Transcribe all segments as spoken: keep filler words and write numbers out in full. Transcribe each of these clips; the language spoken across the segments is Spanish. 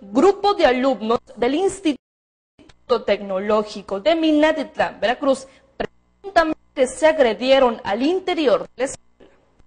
grupo de alumnos del Instituto Tecnológico de Minatitlán, Veracruz, presuntamente se agredieron al interior de la escuela.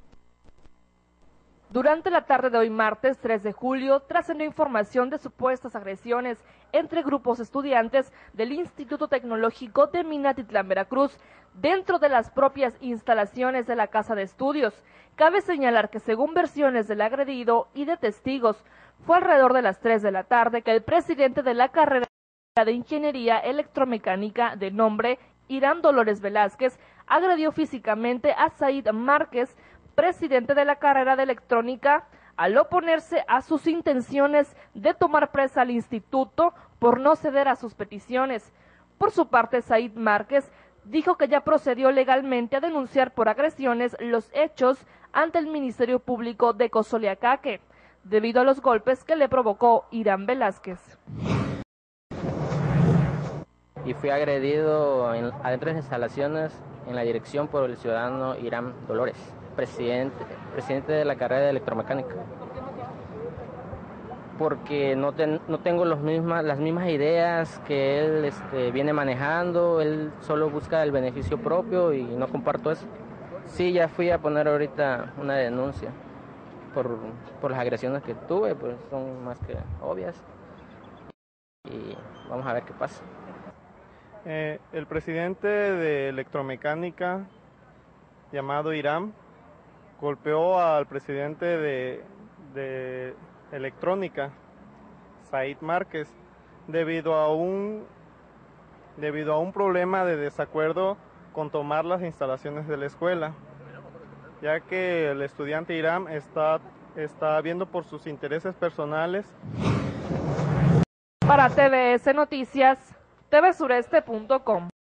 Durante la tarde de hoy martes tres de julio, trascendió información de supuestas agresiones entre grupos estudiantes del Instituto Tecnológico de Minatitlán, Veracruz, dentro de las propias instalaciones de la Casa de Estudios. Cabe señalar que según versiones del agredido y de testigos, fue alrededor de las tres de la tarde que el presidente de la carrera de Ingeniería Electromecánica de nombre Irán Dolores Velázquez agredió físicamente a Said Márquez, presidente de la carrera de electrónica, al oponerse a sus intenciones de tomar presa al instituto por no ceder a sus peticiones. Por su parte, Said Márquez dijo que ya procedió legalmente a denunciar por agresiones los hechos ante el Ministerio Público de Cozoleacaque, debido a los golpes que le provocó Irán Velázquez. Y fui agredido en, adentro de las instalaciones en la dirección por el ciudadano Irán Dolores, presidente, presidente de la carrera de electromecánica. Porque no, ten, no tengo los mismas, las mismas ideas que él este, viene manejando, él solo busca el beneficio propio y no comparto eso. Sí, ya fui a poner ahorita una denuncia por, por las agresiones que tuve, pues son más que obvias. Y vamos a ver qué pasa. Eh, el presidente de electromecánica, llamado Irán, golpeó al presidente de, de electrónica, Said Márquez, debido a un debido a un problema de desacuerdo con tomar las instalaciones de la escuela, ya que el estudiante Irán está, está viendo por sus intereses personales. Para T V S Noticias, T V Sureste punto com.